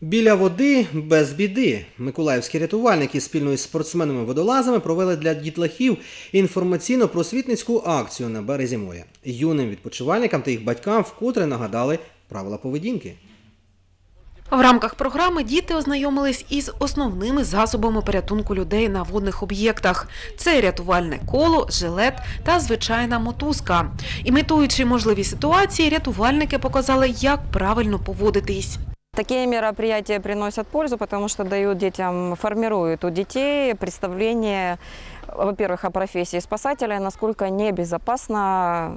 Біля води без біди. Миколаївські рятувальники спільно із спортсменами-водолазами провели для дітлахів інформаційно-просвітницьку акцію на березі моря. Юним відпочивальникам та їх батькам вкотре нагадали правила поведінки. В рамках програми діти ознайомились із основними засобами порятунку людей на водних об'єктах. Це рятувальне коло, жилет та звичайна мотузка. Імітуючи можливі ситуації, рятувальники показали, як правильно поводитись. Такие мероприятия приносят пользу, потому что дают детям, формируют у детей представление, во-первых, о профессии спасателя, насколько небезопасно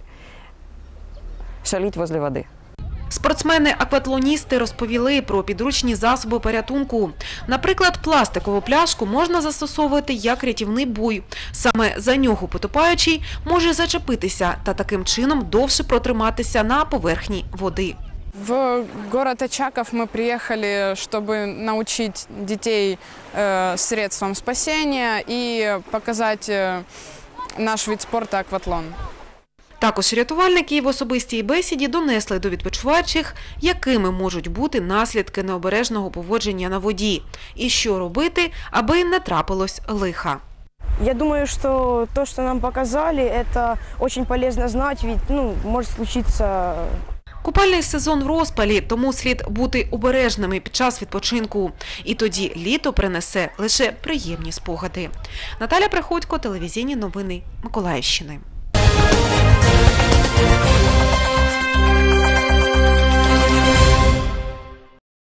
шалить возле воды. Спортсмени-акватлоністи розповіли про підручні засоби порятунку. Наприклад, пластикову пляшку можна застосовувати як рятівний буй. Саме за нього потопаючий може зачепитися та таким чином довше протриматися на поверхні води. В город Очаков мы приехали, чтобы научить детей средствам спасения и показать наш вид спорта акватлон. Також рятувальники в особистій бесіді донесли до відпочиваючих, якими можуть бути наслідки необережного поводження на воді і що робити, аби не трапилось лиха. Я думаю, что то, что нам показали, это очень полезно знать, ведь может случиться... Купальний сезон в розпалі, тому слід бути обережними під час відпочинку. І тоді літо принесе лише приємні спогади. Наталя Приходько, телевізійні новини Миколаївщини.